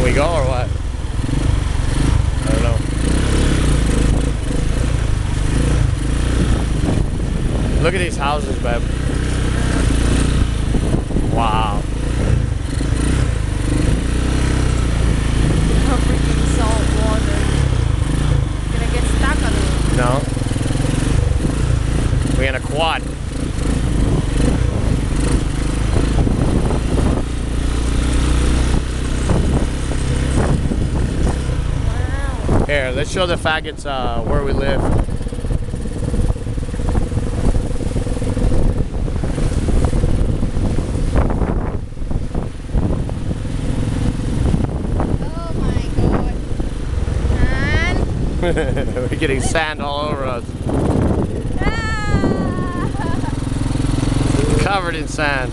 we go or what? I don't know. Look at these houses, babe. Wow. Oh, freaking salt water. Gonna get stuck on it. No. We're in a quad. Wow. Here, let's show the faggots where we live. Oh my god. And We're getting sand all over us. Covered in sand.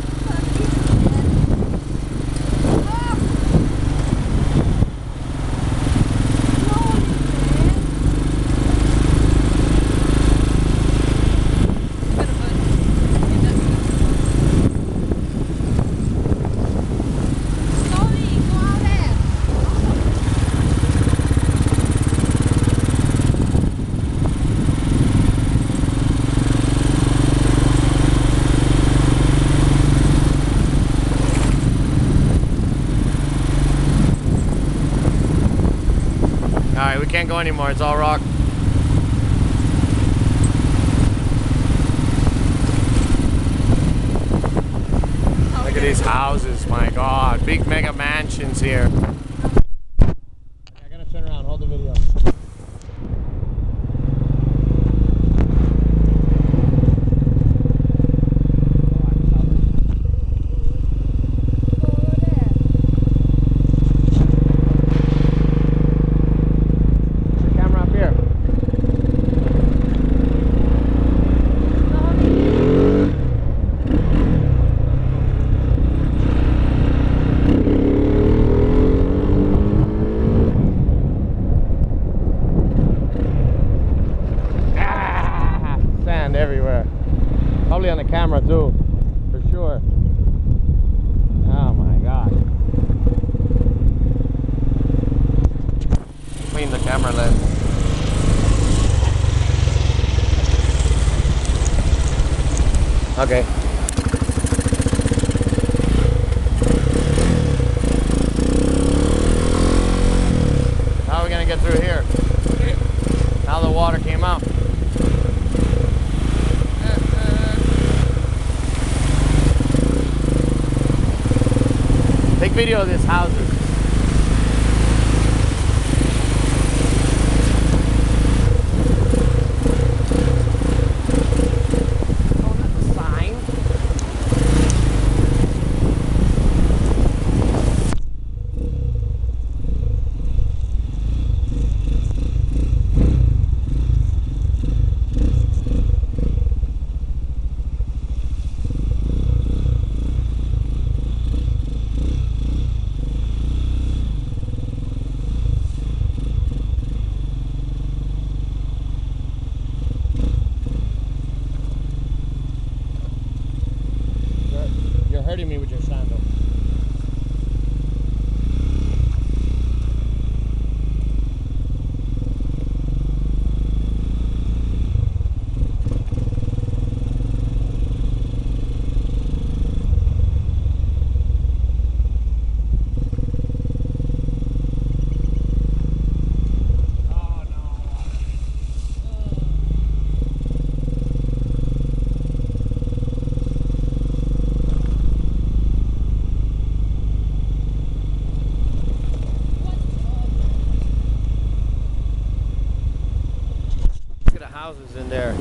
Alright, we can't go anymore, it's all rock. Look at these houses, my god. Big mega mansions here. I'm gonna turn around, hold the video. Everywhere. Probably on the camera too, for sure. Oh my god. Clean the camera lens. Okay. How are we gonna get through here? Now the water came out. Take video of this houses. Oh, that's a sign. You're hurting me with your sandal. Houses in there.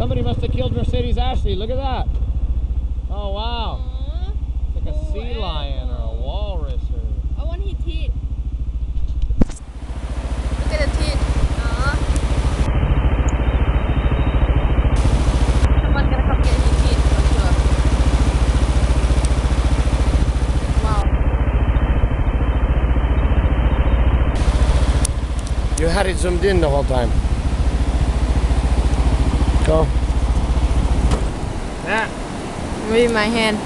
somebody must have killed Mercedes Ashley. Look at that. Oh wow. It's like a sea lion or a walrus or... I want his teeth. Look at the teeth. Someone's gonna come get his teeth for sure. Wow. You had it zoomed in the whole time. Go. Yeah. Maybe my hand.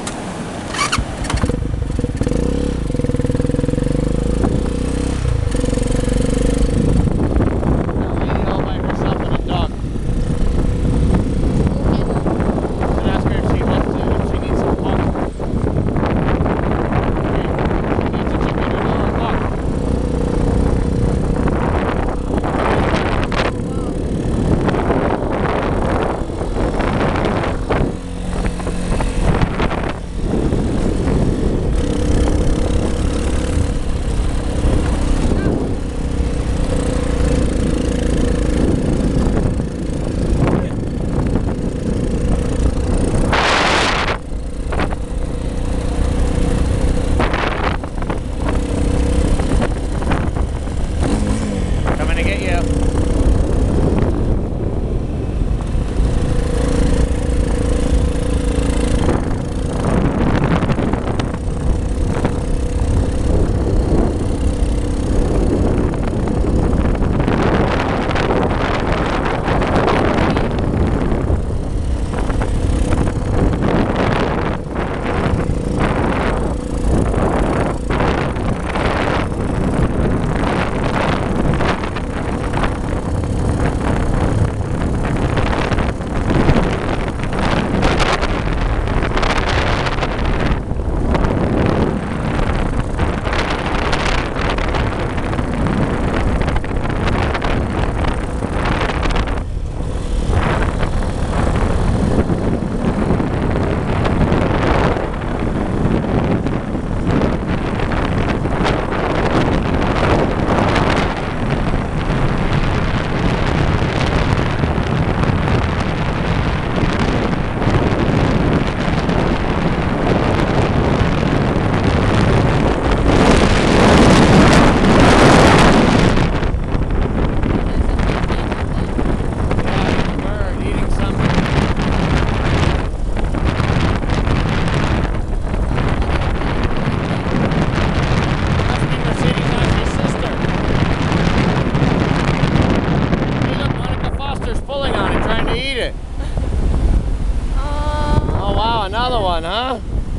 Another one, huh?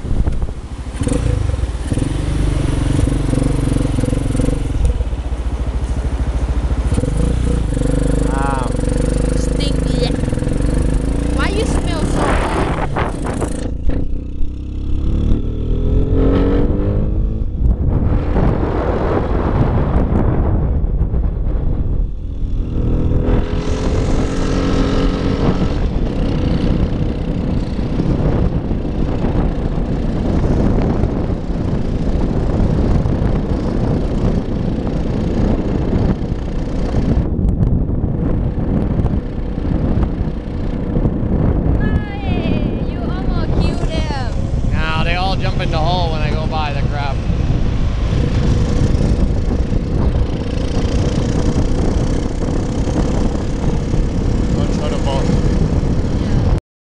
Wow. Stinky. Why you smell so bad? Jump in the hole when I go by the crap.